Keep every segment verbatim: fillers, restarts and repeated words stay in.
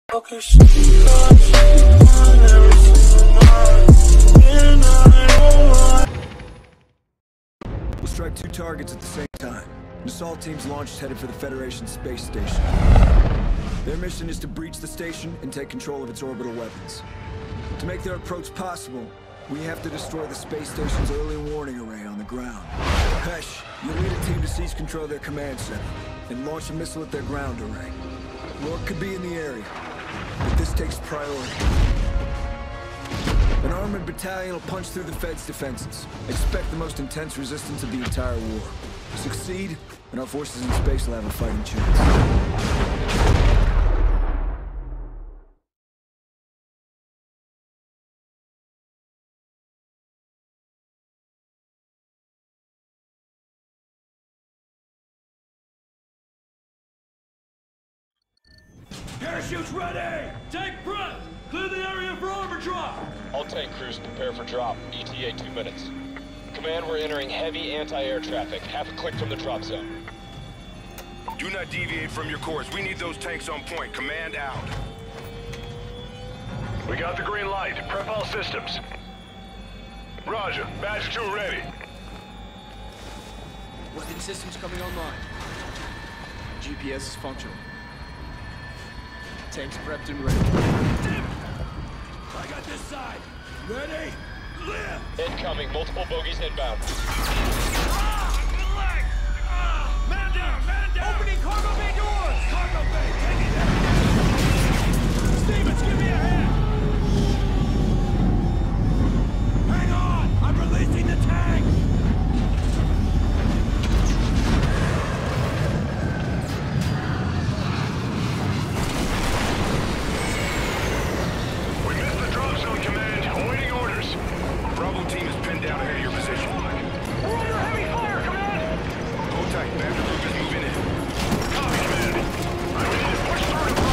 We'll strike two targets at the same time. An assault team's launched headed for the Federation space station. Their mission is to breach the station and take control of its orbital weapons. To make their approach possible, we have to destroy the space station's early warning array on the ground. Hesh, you'll lead a team to seize control of their command center and launch a missile at their ground array. Rourke could be in the area, but this takes priority. An armored battalion will punch through the Fed's defenses. Expect the most intense resistance of the entire war. Succeed, and our forces in space will have a fighting chance. Parachutes ready! Tank front! Clear the area for armor drop! All tank crews prepare for drop. E T A two minutes. Command, we're entering heavy anti-air traffic. Half a click from the drop zone. Do not deviate from your course. We need those tanks on point. Command out. We got the green light. Prep all systems. Roger. Badge two ready. Weapon systems coming online. G P S is functional. Tanks prepped and ready. Damn it! I got this side. Ready? Lift! Incoming. Multiple bogies inbound. Ah! The leg! Ah! Man down! Man down! Opening cargo bay doors! Cargo bay! Take it down! Stevens, give me a hand! Hang on! I'm releasing the tank! Hold tight, Master Luke is moving in. Copy, command. I'm ready to push through.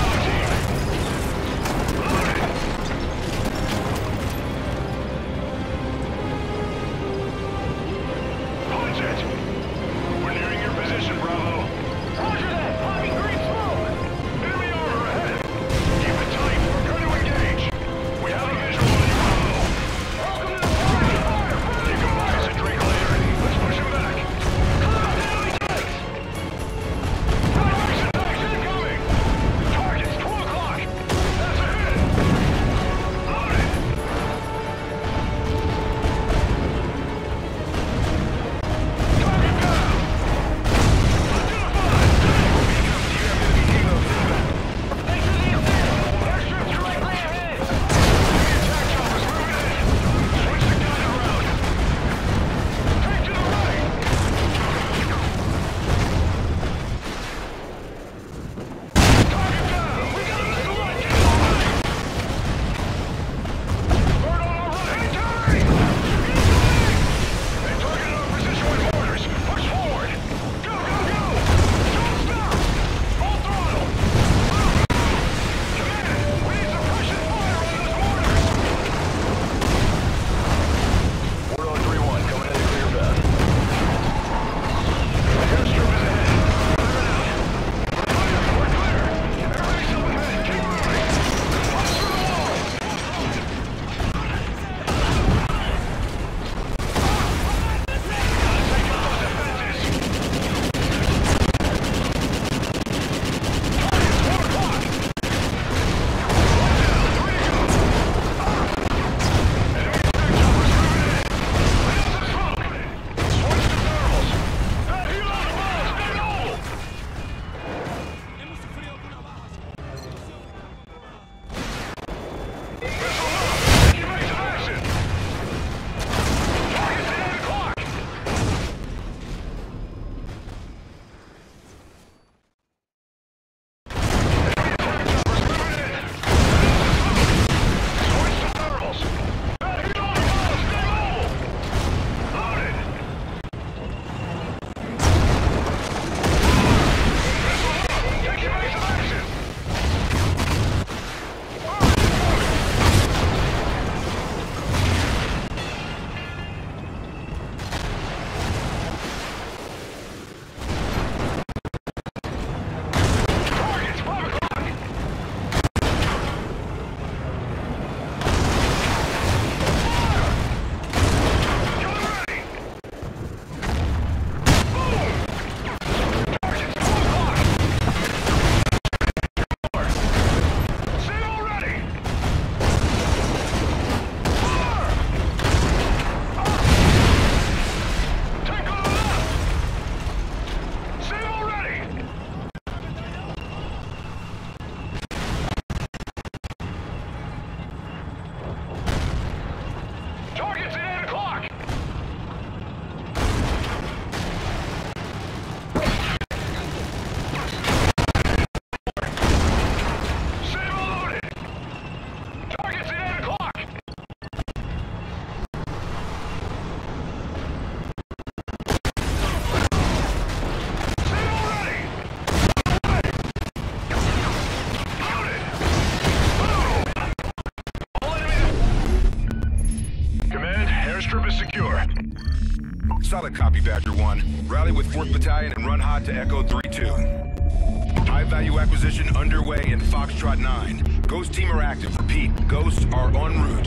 Solid copy, Badger one. Rally with fourth Battalion and run hot to Echo three two. High-value acquisition underway in Foxtrot nine. Ghost team are active. Repeat, Ghosts are en route.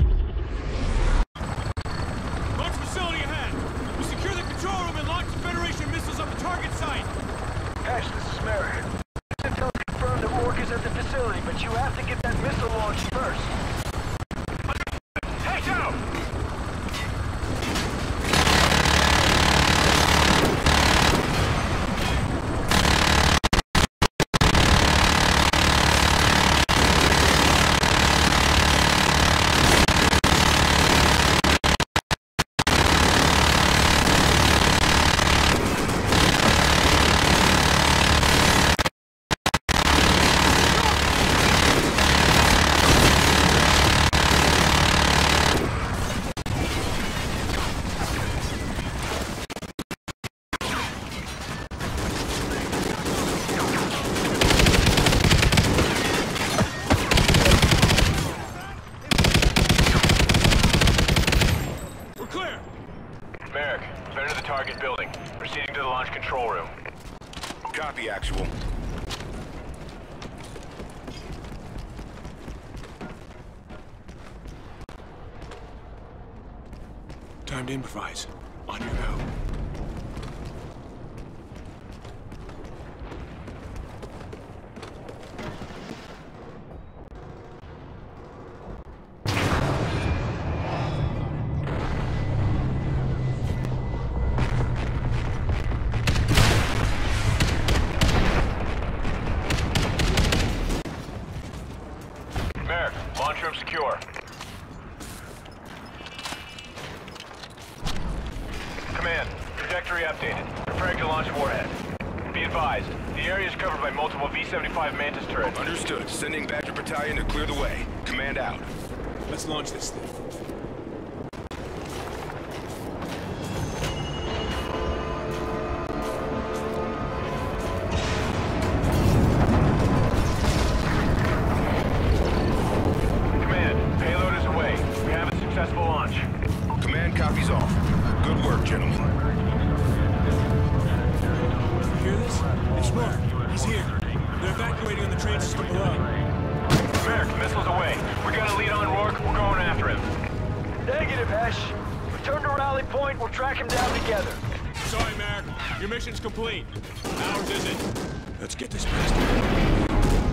Launch facility ahead! We secure the control room and launch the Federation missiles on the target site! Ash, this is Merrick. Intel confirmed that Orc is at the facility, but you have to get that missile launched first. Tanks out! Building. Proceeding to the launch control room. Copy, actual. Time to improvise. On your go. Launch room secure. Command, trajectory updated. Preparing to launch warhead. Be advised, the area is covered by multiple V seventy-five Mantis turrets. Understood. Sending Badger Battalion to clear the way. Command out. Let's launch this thing. Successful launch. Command copies all. Good work, gentlemen. You hear this? It's Rourke. He's here. They're evacuating on the train system below. Merrick, missiles away. We're gonna lead on Rourke. We're going after him. Negative, Ash. Return to rally point. We'll track him down together. Sorry, Merrick. Your mission's complete. Ours isn't. Let's get this bastard.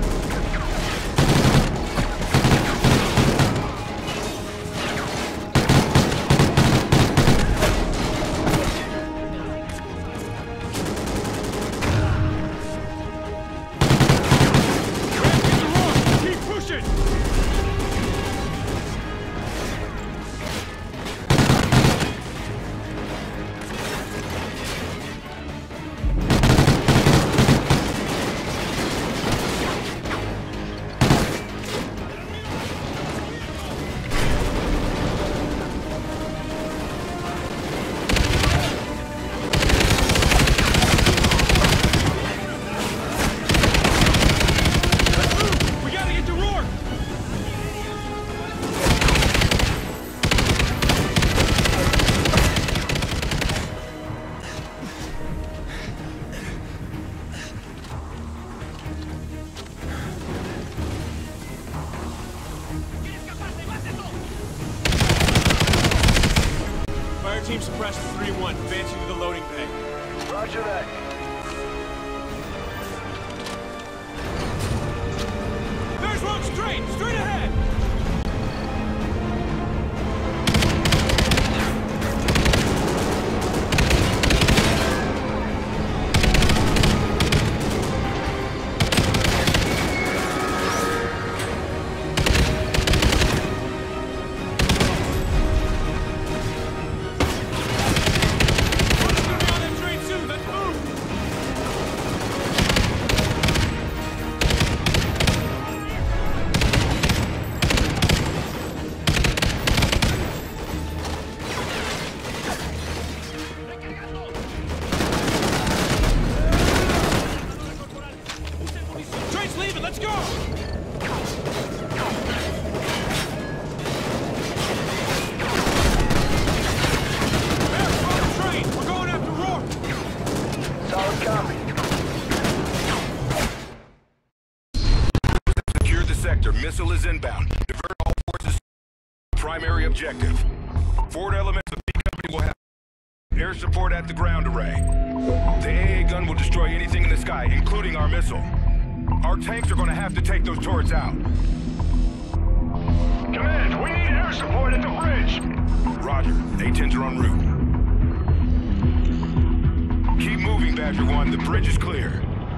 Team suppressed to three one, advancing to the loading bay. Roger that. There's one straight! Straight ahead! Let's move! Their missile is inbound. Divert all forces. Primary objective. Forward elements of B Company will have air support at the ground array. The A A gun will destroy anything in the sky, including our missile. Our tanks are going to have to take those turrets out. Command, we need air support at the bridge. Roger. A tens are en route. Keep moving, Badger one. The bridge is clear.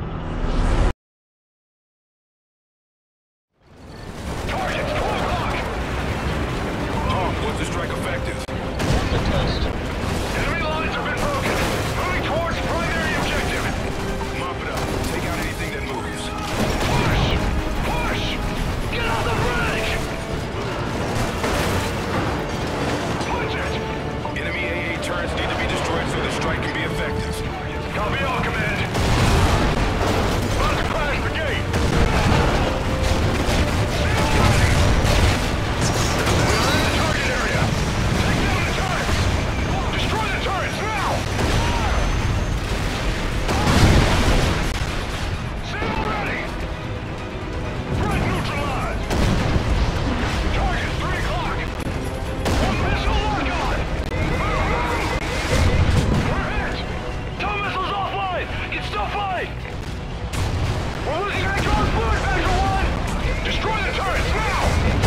Targets, twelve o'clock. Tom, was the strike effective? Good test. Enemy lines have been broken. Moving towards primary objective. Mop it up. Take out anything that moves. Push! Push! Get on the bridge! Punch it! Enemy A A turrets need to be destroyed so the strike can be effective. Copy all, Command. About to crash the gate. We're in the target area. Take down the turrets. Destroy the turrets now. Signal ready. Threat neutralized. Target three o'clock. One missile lock on. We're hit. Two missiles offline. It's still fine. We're losing hydraulic fluid, Badger one. Destroy the turrets now.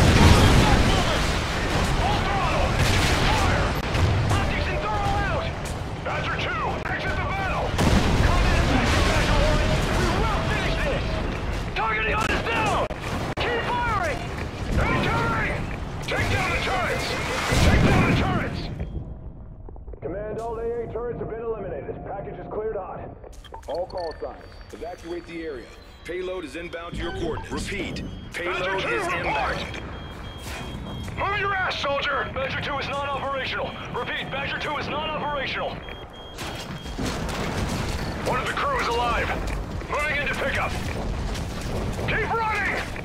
Full throttle. Fire. Optics and thermal out. Badger two, exit the battle. Combat effective, Badger one. We will finish this. Targeting on us down. Keep firing. Entering. Take down the turrets. Take down the turrets. Command, all A A turrets have been eliminated. Package is cleared hot. All call signs. Evacuate the area. Payload is inbound to your coordinates. Repeat. Payload Badger two, is report. inbound. Move your ass, soldier! Badger two is non-operational. Repeat, Badger two is non-operational. One of the crew is alive. Moving into pickup. Keep running!